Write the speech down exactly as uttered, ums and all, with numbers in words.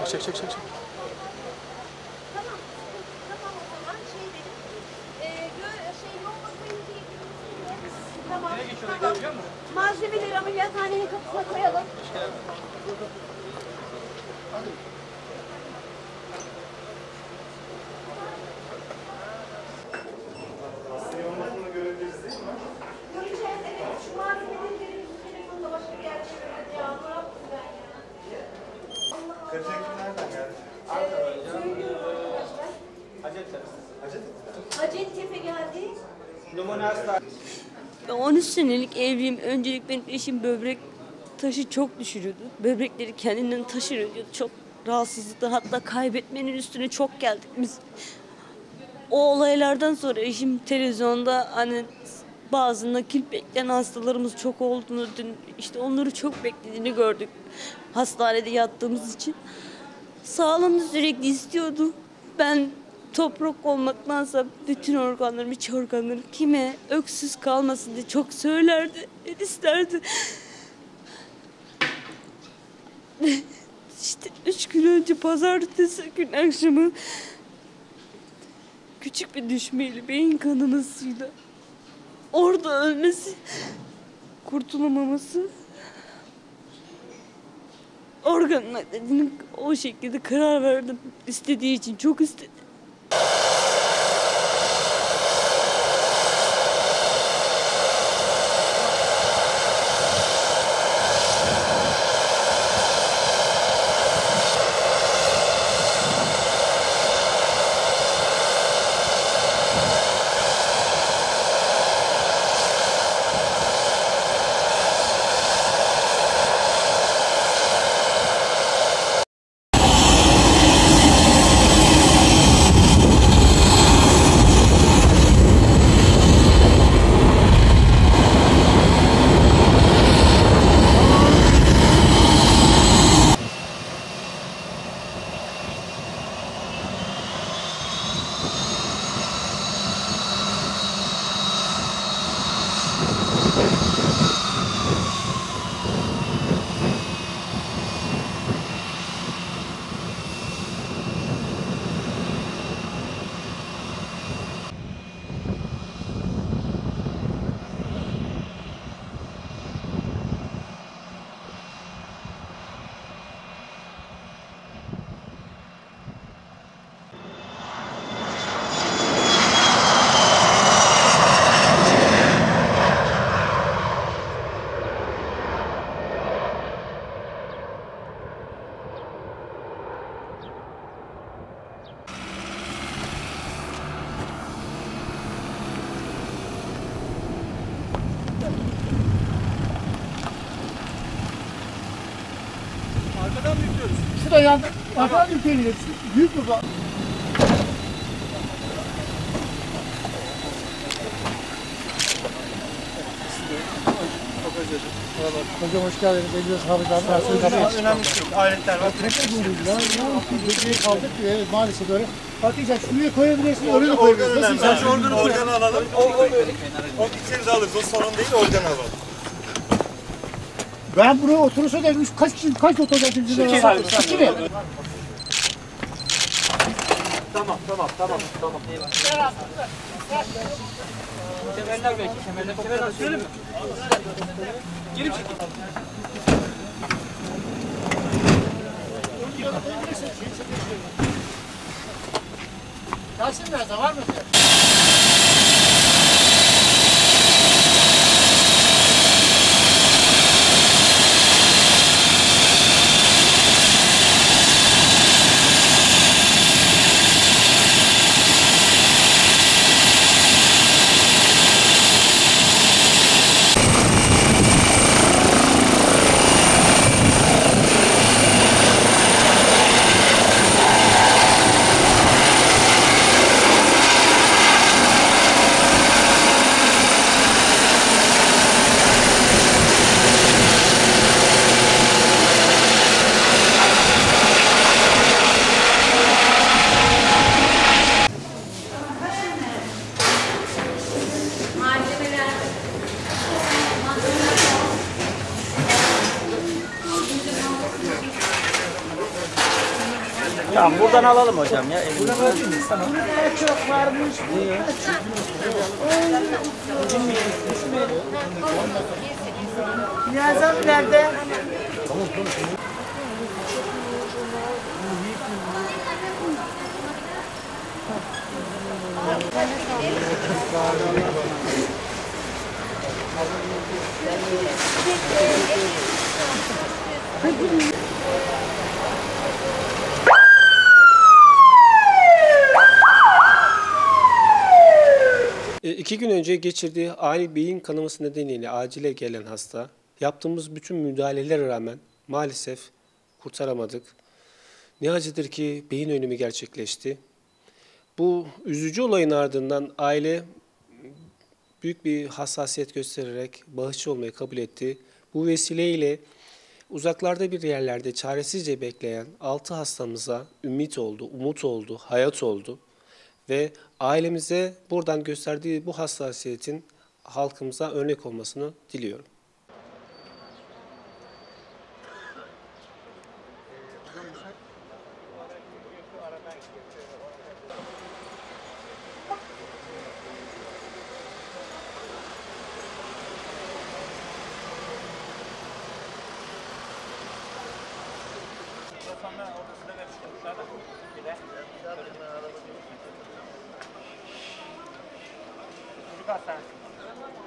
Çek çek çek çek. çek. Tamam. Tamam o zaman şey dedim. Ee, gö şey yolda koyunca tamam. Nereye geçiyorlar, Tamam. görebiliyor musun? Malzemeleri ameliyathanenin kapısına koyalım. Hastayı olmadığını görebiliriz değil mi? Göreceğiz evet. Şu malzemeleri verin. Telefonda başka bir yer çevirmedi ya. Ne yaptım ben ya? Kırıcı ekip nereden geldi? Söylüyorum arkadaşlar. Hacettepe. Hacettepe geldi. Ben on üç senelik evliyim. Öncelik benim eşim böbrek taşı çok düşürüyordu. Böbrekleri kendinden taşırıyordu. Çok rahatsızlıklar, hatta kaybetmenin üstüne çok geldik biz. O olaylardan sonra eşim televizyonda hani bazı nakil bekleyen hastalarımız çok olduğunu, dün işte onları çok beklediğini gördük. Hastanede yattığımız için. Sağlığını sürekli istiyordu. Ben toprak olmaktansa bütün organlarım, iç organlarım kime öksüz kalmasın diye çok söylerdi, isterdi. İşte üç gün önce pazartesi gün akşamı küçük bir düşmeyle, beyin kanamasıyla orada ölmesi, kurtulamaması, organ naklinin o şekilde karar verdim. İstediği için çok istedi. Arkadan mı yüklüyoruz? Şurada yandı. Arkadan ülkeyle büyük bir ba- Hocam hoş geldiniz. Eliyoruz Hamid abi. Önemli bir şey yok. Aletler var. Geceye kaldık. Evet, maalesef öyle. Bakacak şuraya koyabilirsin, oraya da koyabilirsin. Nasıl Sen istersen. şu organı organı alalım. O, o, o içeri de alırız. O sorun değil, organı alalım. Ben buraya oturursa da üç, kaç kişi, kaç oturacak bizimle? İki mi? Tamam tamam tamam tamam. Kemerler belki kemerler. Kemerler sürelim mi? Geri çekin. Yasin biraz da var mı? Tamam buradan alalım hocam ya. Buradan alayım mı? Tamam. Çok varmış. Niyazam nerede? E, İki gün önce geçirdiği ani beyin kanaması nedeniyle acile gelen hasta, yaptığımız bütün müdahalelere rağmen maalesef kurtaramadık. Ne acıdır ki beyin ölümü gerçekleşti. Bu üzücü olayın ardından aile büyük bir hassasiyet göstererek bağışçı olmayı kabul etti. Bu vesileyle uzaklarda bir yerlerde çaresizce bekleyen altı hastamıza ümit oldu, umut oldu, hayat oldu. Ve ailemize buradan gösterdiği bu hassasiyetin halkımıza örnek olmasını diliyorum. Çocuk hastanesi.